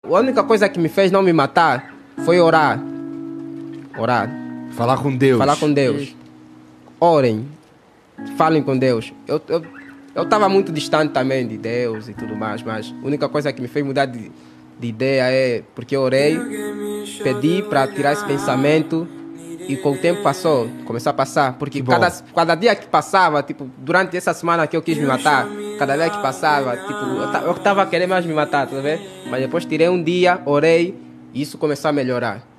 A única coisa que me fez não me matar foi orar. Orar. Falar com Deus. Falar com Deus. Orem. Falem com Deus. Eu estava muito distante também de Deus e tudo mais, mas a única coisa que me fez mudar de ideia é porque eu orei, pedi para tirar esse pensamento e com o tempo começou a passar, porque cada dia que passava, tipo, durante essa semana que eu quis me matar, cada dia que passava, tipo, eu estava querendo mais me matar, tá vendo? Mas depois tirei um dia, orei e isso começou a melhorar.